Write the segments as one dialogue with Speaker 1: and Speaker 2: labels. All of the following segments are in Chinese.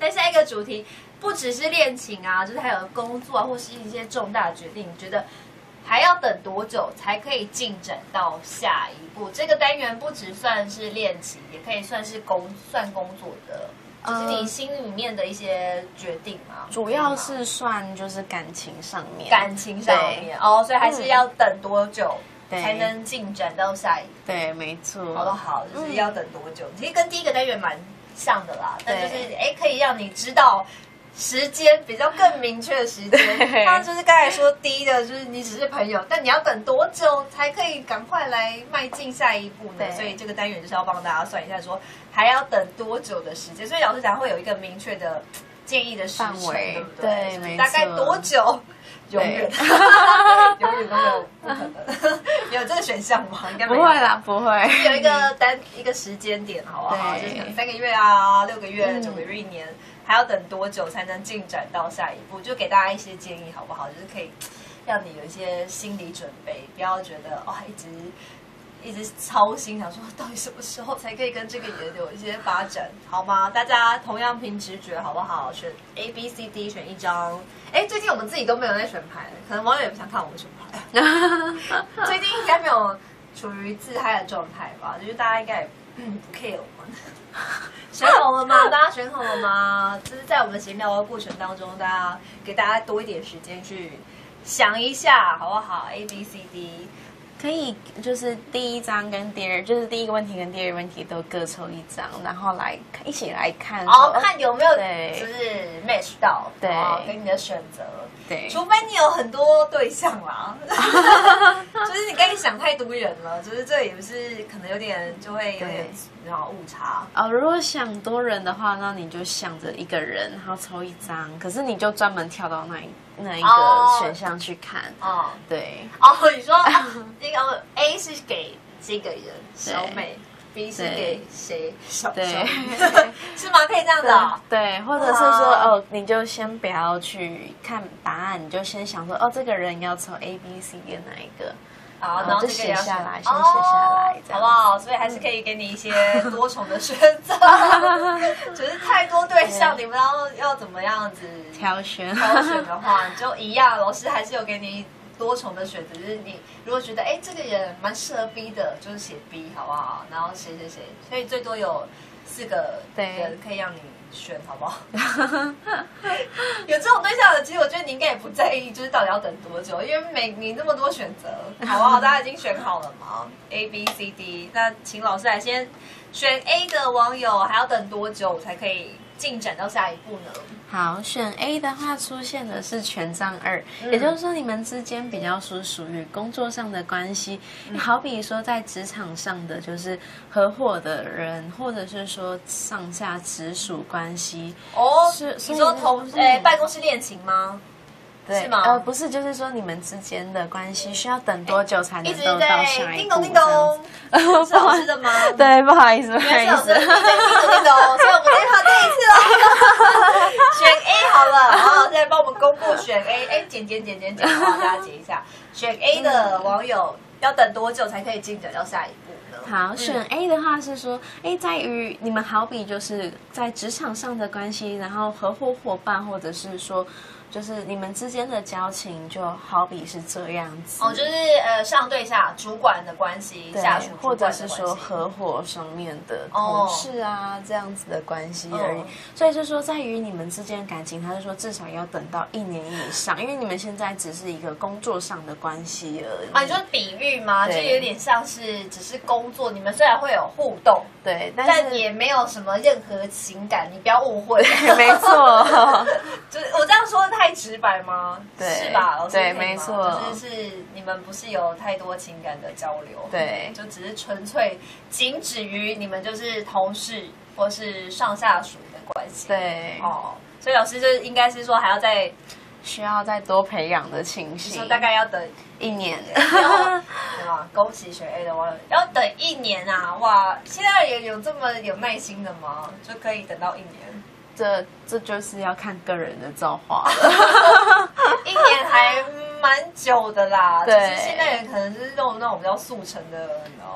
Speaker 1: 但下一个主题不只是恋情啊，就是还有工作啊，或是一些重大的决定，你觉得还要等多久才可以进展到下一步？这个单元不只算是恋情，也可以算是工作的。就是你心里面的一些决定嘛，
Speaker 2: 主要是算就是感情上面，
Speaker 1: 哦，所以还是要等多久才能进展到下一步？
Speaker 2: 对，没错。
Speaker 1: 好，就是要等多久？其实跟第一个单元蛮像的啦，但就是可以让你知道时间比较更明确的时间。那就是刚才说第一的就是你只是朋友，但你要等多久才可以赶快来迈进下一步呢？所以这个单元就是要帮大家算一下，说还要等多久的时间。所以老师讲会有一个明确的建议的时程，对不对？
Speaker 2: 对，没错。
Speaker 1: 大概多久？永远，永远都没有不可能。有这个选项吗？应该没有。
Speaker 2: 不会啦，不会。
Speaker 1: 有一个时间点，好不好？就是3个月啊、6个月、9个月、1年。还要等多久才能进展到下一步？就给大家一些建议，好不好？就是可以让你有一些心理准备，不要觉得一直操心，想说到底什么时候才可以跟这个人有一些发展，好吗？大家同样凭直觉，好不好？选 A、B、C、D， 选一张。最近我们自己都没有在选牌，可能网友也不想看我们选牌。最近应该没有处于自嗨的状态吧？就是大家应该也不 care 我们。选好了吗？大家选好了吗？就是在我们闲聊的过程当中，给大家多一点时间去想一下，好不好 ？A、B、C、D，
Speaker 2: 可以就是第一张跟就是第一个问题跟第二个问题都各抽一张，然后一起来看，
Speaker 1: 看有没有就是 match 到，
Speaker 2: 对，
Speaker 1: 跟你的选择。
Speaker 2: 对，
Speaker 1: 除非你有很多对象啦，就是你跟你想太多人了，就是这也不是可能有点就会有点误差。
Speaker 2: 如果想多人的话，那你就想着一个人，然后抽一张，可是你就专门跳到那一个选项去看。对。
Speaker 1: 你说那个 A 是给这个人小美。B 是给谁？对，是吗？可以这样子
Speaker 2: 对，或者是说你就先不要去看答案，你就先想说这个人要抽 A、B、C 的哪一个，
Speaker 1: 然后
Speaker 2: 就写下来，先写下来，
Speaker 1: 好不好？所以还是可以给你一些多重的选择，只是太多对象，你不知道要怎么样子
Speaker 2: 挑选
Speaker 1: 的话，你就一样，老师还是有给你多重的选择，就是你如果觉得这个人蛮适合 B 的，就是写 B 好不好？然后谁，所以最多有4个人可以让你选，好不好？有这种对象的，其实我觉得你应该也不在意，就是到底要等多久，因为你那么多选择，好不好？大家已经选好了吗 ？A、B、C、D， 那请老师来先选 A 的网友，还要等多久才可以进展到下一步呢？
Speaker 2: 好，选 A 的话出现的是权杖2，也就是说你们之间比较是属于工作上的关系，好比说在职场上的就是合伙的人，或者是说上下直属关系。
Speaker 1: 你说办公室恋情吗？
Speaker 2: 对，
Speaker 1: 是吗？
Speaker 2: 不是，就是说你们之间的关系需要等多久才能够到下一步？
Speaker 1: 叮咚叮咚，是老师的吗？
Speaker 2: 对，不好意思，不好意思，
Speaker 1: 叮咚叮咚，所以我们这一趴第一次了，选 A 好了，然后现在帮我们公布选 A， 剪，好，大家剪一下，选 A 的网友要等多久才可以进展到下一步？
Speaker 2: 好，选 A 的话是说，在于你们好比就是在职场上的关系，然后合伙伙伴，或者是说，就是你们之间的交情，就好比是这样子。
Speaker 1: 就是上对下主管的关系，下属
Speaker 2: 或者是说合伙上面的同事啊，这样子的关系而已。所以就说，在于你们之间的感情，他是说至少要等到1年以上，因为你们现在只是一个工作上的关系而已。
Speaker 1: 你说比喻吗？就有点像是只是工作，你们虽然会有互动，
Speaker 2: 对，
Speaker 1: 但也没有什么任何情感，你不要误会。
Speaker 2: 没错，
Speaker 1: 就是我这样说的太直白吗？
Speaker 2: 对，
Speaker 1: 是吧？老师
Speaker 2: 对，没错，
Speaker 1: 就是你们不是有太多情感的交流，
Speaker 2: 对，
Speaker 1: 就只是纯粹仅止于你们就是同事或是上下属的关系，
Speaker 2: 对，
Speaker 1: 所以老师就应该是说还要
Speaker 2: 需要再多培养的情形，
Speaker 1: 说大概要等
Speaker 2: 1年，
Speaker 1: 对吧？恭喜选 A 的网友，要等1年啊！哇，现在也有这么有耐心的吗？就可以等到1年？
Speaker 2: 这就是要看个人的造化了。
Speaker 1: 1年还蛮久的啦，
Speaker 2: 对，
Speaker 1: 只是现在人可能是用那种比较速成的，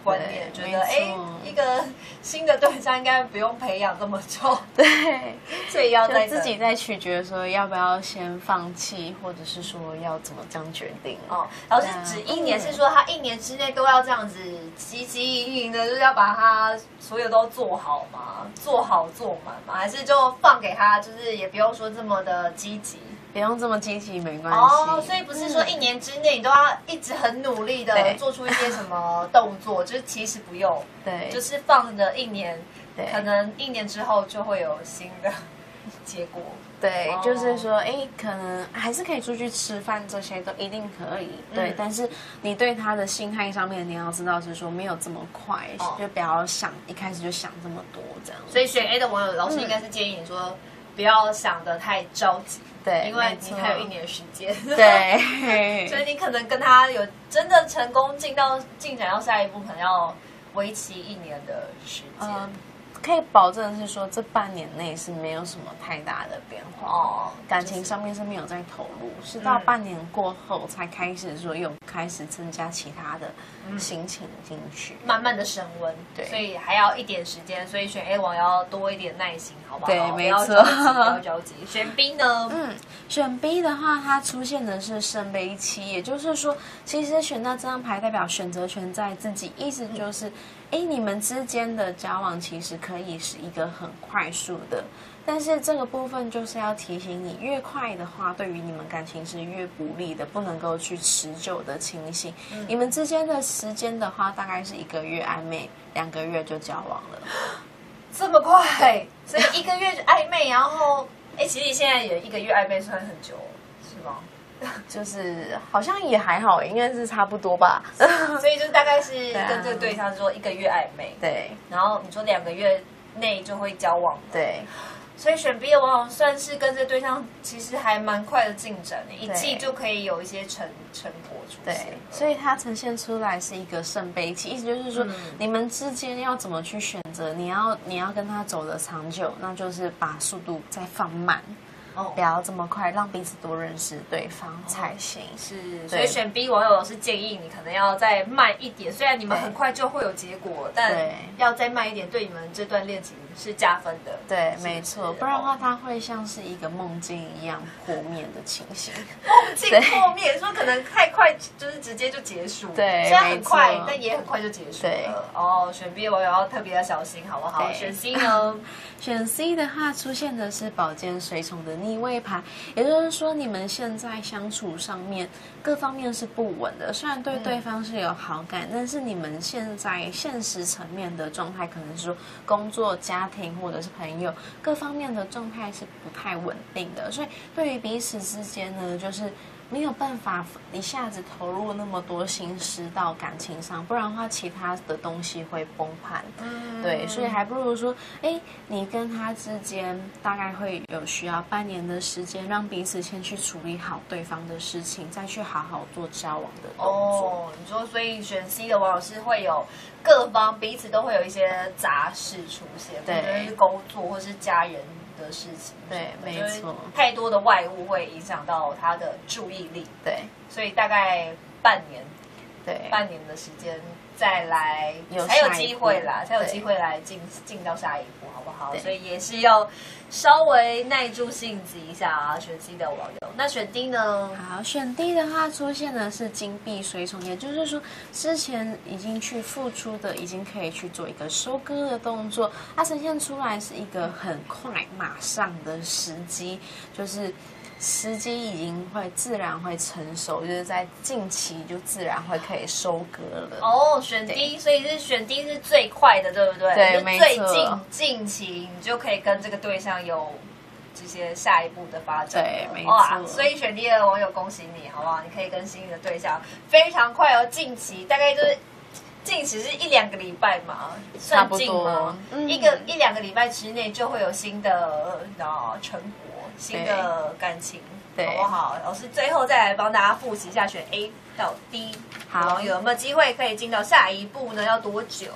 Speaker 1: 观念，觉得一个新的对象应该不用培养这么久，
Speaker 2: 对，
Speaker 1: 所以要
Speaker 2: 就自己在取决说要不要先放弃，或者是说要怎么这样决定。
Speaker 1: 老师指1年是说他1年之内都要这样子汲汲营营的，就是要把他所有都做好吗？做好做满吗？还是就放给他，就是也不用说这么的积极？
Speaker 2: 不用这么积极没关系
Speaker 1: 所以不是说1年之内你都要一直很努力的做出一些什么动作，就是其实不用，
Speaker 2: 对，
Speaker 1: 就是放着1年，可能1年之后就会有新的结果。
Speaker 2: 对，就是说，可能还是可以出去吃饭，这些都一定可以。对，但是你对他的心态上面，你要知道是说没有这么快，就不要想一开始就想这么多这样。
Speaker 1: 所以选 A 的网友，老师应该是建议你说，不要想得太着急。
Speaker 2: 对，
Speaker 1: 因为你还有1年的时间，
Speaker 2: 对，
Speaker 1: 所以你可能跟他有真的成功进展到下一步，可能要为期1年的时间。
Speaker 2: 可以保证是说这半年内是没有什么太大的变化，感情上面是没有在投入，是到半年过后才开始说有开始增加其他的心情进去，
Speaker 1: 慢慢的升温。对，所以还要一点时间，所以选 A 网要多一点耐心，好不好？
Speaker 2: 对，没错，
Speaker 1: 不要着急。选 B 呢？
Speaker 2: 选 B 的话，它出现的是圣杯七，也就是说，其实选到这张牌代表选择权在自己，意思就是。你们之间的交往其实可以是一个很快速的，但是这个部分就是要提醒你，越快的话，对于你们感情是越不利的，不能够去持久的清醒。你们之间的时间的话，大概是1个月暧昧，2个月就交往了，
Speaker 1: 这么快？所以1个月暧昧，然后其实现在也1个月暧昧算很久，是吗？
Speaker 2: 就是好像也还好，应该是差不多吧。
Speaker 1: 所以就是大概是跟这个对象说1个月暧昧，
Speaker 2: 对，
Speaker 1: 然后你说2个月内就会交往，
Speaker 2: 对。
Speaker 1: 所以选 B 的往往算是跟这个对象其实还蛮快的进展的，1季就可以有一些成果出现。
Speaker 2: 对，所以它呈现出来是一个圣杯七，意思就是说你们之间要怎么去选择，你要跟他走得长久，那就是把速度再放慢。不要这么快，让彼此多认识对方才行。
Speaker 1: 是，所以选 B 网友是建议你可能要再慢一点，虽然你们很快就会有结果，但要再慢一点，对你们这段恋情是加分的。
Speaker 2: 对，没错，不然的话它会像是一个梦境一样破灭的情形。
Speaker 1: 梦境破灭，说可能太快就是直接就结束。
Speaker 2: 对，
Speaker 1: 虽然很快，但也很快就结束了。选 B 网友要特别的小心，好不好？选 C 呢？
Speaker 2: 选 C 的话，出现的是宝剑随从的逆位牌，也就是说，你们现在相处上面各方面是不稳的。虽然对对方是有好感，但是你们现在现实层面的状态，可能是说工作、家庭或者是朋友各方面的状态是不太稳定的。所以对于彼此之间呢，就是没有办法一下子投入那么多心思到感情上，不然的话其他的东西会崩盘。对，所以还不如说，你跟他之间大概会有需要半年的时间，让彼此先去处理好对方的事情，再去好好做交往的动作。
Speaker 1: 你说，所以选 C 的网友是会有各方彼此都会有一些杂事出现，不论是工作或是家人的事情，
Speaker 2: 对，没错，
Speaker 1: 太多的外物会影响到他的注意力，
Speaker 2: 对，
Speaker 1: 所以大概半年的时间再来才有机会啦，才有机会来进到下一步，好不好？所以也是要稍微耐住性子一下啊。选 C 的网友，那选 D 呢？
Speaker 2: 好，选 D 的话出现的是金币随从，也就是说之前已经去付出的，已经可以去做一个收割的动作，它呈现出来是一个很快马上的时机，就是时机已经会自然会成熟，就是在近期就自然会可以收割了。
Speaker 1: 选 D， 所以是选 D 是最快的，对不对？
Speaker 2: 对，没错。
Speaker 1: 近期你就可以跟这个对象有这些下一步的发展。
Speaker 2: 对，没错。
Speaker 1: 所以选 D 的网友恭喜你，好不好？你可以跟心仪的对象非常快近期大概就是近期是1-2个礼拜嘛，算近吗？1-2个礼拜之内就会有新的成果，新的感情，好不好？老师最后再来帮大家复习一下，选 A 到 D， 网友有没有机会可以进到下一步呢？要多久？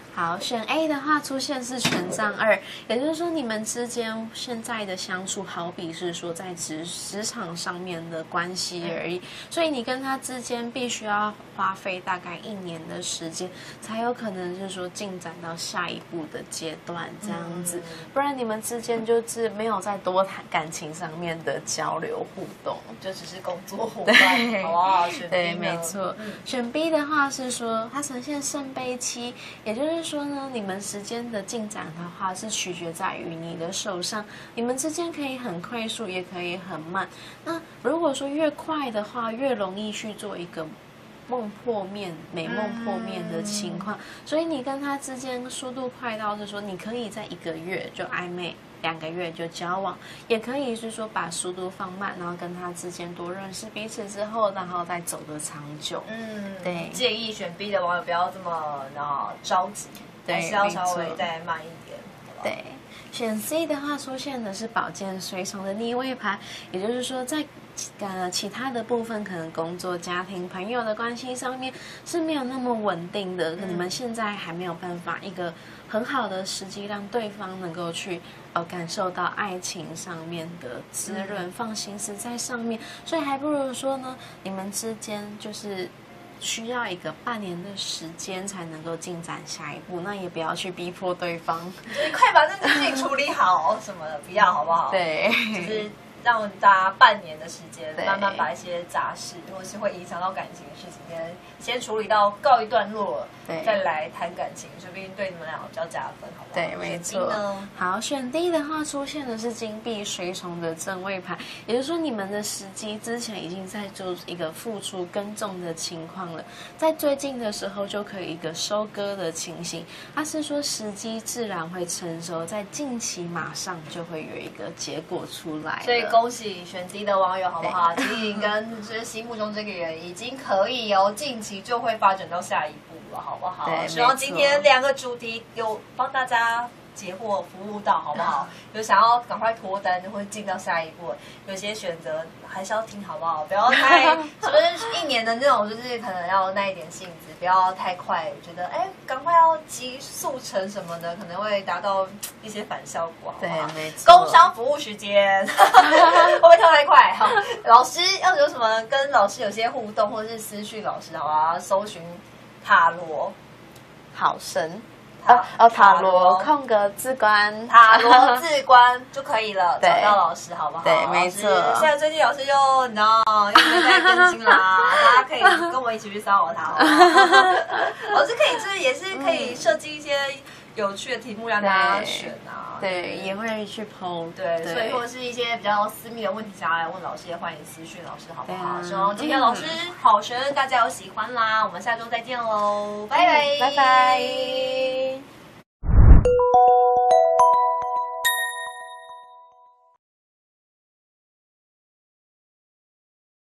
Speaker 2: 好，选 A 的话出现是权杖2，也就是说你们之间现在的相处，好比是说在职场上面的关系而已，所以你跟他之间必须要花费大概1年的时间，才有可能是说进展到下一步的阶段这样子，不然你们之间就是没有再多谈感情上面的交流互动，
Speaker 1: 就只是工作伙伴，好不好？选 B
Speaker 2: 对，没错。选 B 的话是说它呈现圣杯7，也就是说呢，你们时间的进展的话是取决在于你的手上，你们之间可以很快速，也可以很慢。那如果说越快的话，越容易去做一个梦破灭、美梦破灭的情况，所以你跟他之间速度快到是说，你可以在1个月就暧昧，2个月就交往，也可以是说把速度放慢，然后跟他之间多认识彼此之后，然后再走得长久。对。
Speaker 1: 建议选 B 的网友不要这么着急，还是要稍微再慢一点。
Speaker 2: 对。选 C 的话出现的是宝剑随从的逆位牌，也就是说在其他的部分，可能工作、家庭、朋友的关系上面是没有那么稳定的，你们现在还没有办法一个很好的时机让对方能够去感受到爱情上面的滋润，放心思在上面，所以还不如说呢，你们之间就是需要一个半年的时间才能够进展下一步，那也不要去逼迫对方，
Speaker 1: 就是快把这件事情处理好什么的，不要好不好？
Speaker 2: 对，
Speaker 1: 就是让大家半年的时间，慢慢把一些杂事或是会影响到感情的事情先处理到告一段落，再来谈感情，说不定对你们俩比较加分，好不好？
Speaker 2: 对，没错。好，选 D 的话出现的是金币随从的正位牌，也就是说你们的时机之前已经在做一个付出耕种的情况了，在最近的时候就可以一个收割的情形，它是说时机自然会成熟，在近期马上就会有一个结果出来。
Speaker 1: 所以恭喜选 D 的网友，好不好？其实你跟就是心目中这个人已经可以近期就会发展到下一步了，好不好？希望今天2个主题有帮大家解惑服务到，好不好？有想要赶快脱单或者进到下一步，有些选择还是要听，好不好？不要太是不是1年的那种，就是可能要耐一点性子，不要太快，觉得赶快要急速成什么的，可能会达到一些反效果，好不好？
Speaker 2: 对，没错。
Speaker 1: 工商服务时间会不会跳太快？好，老师要有什么跟老师有些互动，或者是私讯老师，好吧？搜寻塔罗
Speaker 2: 好神。塔罗空格字观，
Speaker 1: 塔罗字观就可以了，找到老师好不好？
Speaker 2: 对，没错。
Speaker 1: 现在最近老师又你知道又在更新啦，大家可以跟我一起去骚扰他，好不好？老师可以就是也是可以设计一些有趣的题目让大家选啊，
Speaker 2: 对，也会去 PO，
Speaker 1: 对，所以或者是一些比较私密的问题想要来问老师，也欢迎私讯老师，好不好？希望今天老师好学，大家有喜欢啦，我们下周再见喽，拜拜，
Speaker 2: 拜拜。